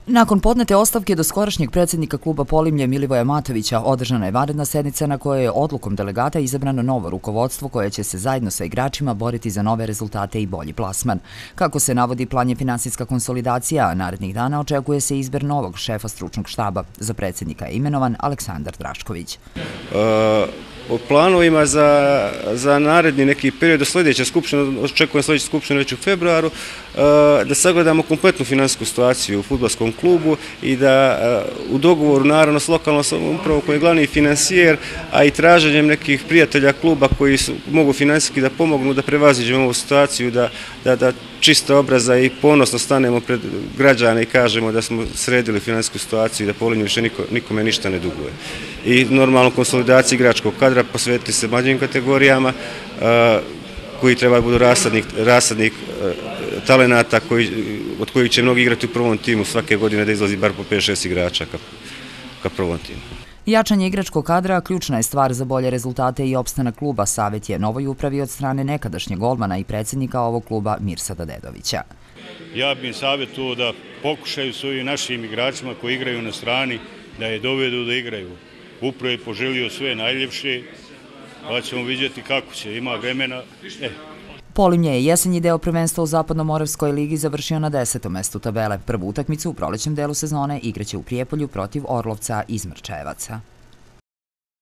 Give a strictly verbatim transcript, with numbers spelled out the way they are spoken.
Nakon podnete ostavke do skorašnjeg predsjednika kluba Polimlje Milivoja Matovića održana je vanredna sednica na kojoj je odlukom delegata izabrano novo rukovodstvo koje će se zajedno sa igračima boriti za nove rezultate i bolji plasman. Kako se navodi, plan je finansijska konsolidacija, a narednih dana očekuje se izbor novog šefa stručnog štaba. Za predsjednika je imenovan Aleksandar Drašković. O planovima za, za naredni neki period do sljedeće skupštine, očekujem sljedeću skupštinu već u februaru, da sagledamo kompletnu finansijsku situaciju u fudbalskom klubu i da u dogovoru naravno s lokalnom samoupravom koji je glavni finansijer, a i traženjem nekih prijatelja kluba koji su, mogu finansijski da pomognu da prevaziđemo ovu situaciju, da, da, da čista obraza i ponosno stanemo pred građane i kažemo da smo sredili finansijsku situaciju i da Polimlje više niko, nikome ništa ne duguje. I normalno konsolidaciji igračkog kadra, posvetiti se mlađim kategorijama koji treba budu rasadnik, rasadnik talenata koji, od kojih će mnogi igrati u prvom timu svake godine da izlazi bar po pet šest igrača ka, ka prvom timu. Jačanje igračkog kadra ključna je stvar za bolje rezultate i opstanak kluba, savjet je novoj upravi od strane nekadašnjeg golmana i predsjednika ovog kluba Mirsada Dedovića. Ja bih savjetovao da pokušaju svojim našim igračima koji igraju na strani da je dovedu da igraju. Upravo je poželio sve najljepše, pa ćemo vidjeti kako će, ima vremena. E. Polimlje je jesenji deo prvenstva u Zapadnomoravskoj ligi završio na desetom mestu tabele. Prvu utakmicu u prolećnom delu sezone igraće u Prijepolju protiv Orlovca iz Mrčajevaca.